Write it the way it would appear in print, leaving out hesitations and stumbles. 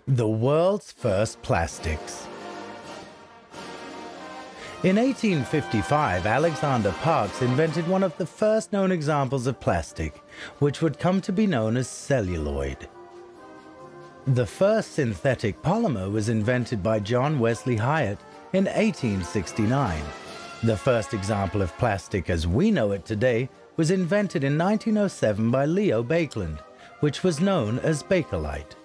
The world's first plastics. In 1855, Alexander Parkes invented one of the first known examples of plastic, which would come to be known as celluloid. The first synthetic polymer was invented by John Wesley Hyatt in 1869. The first example of plastic as we know it today was invented in 1907 by Leo Baekeland, which was known as Bakelite.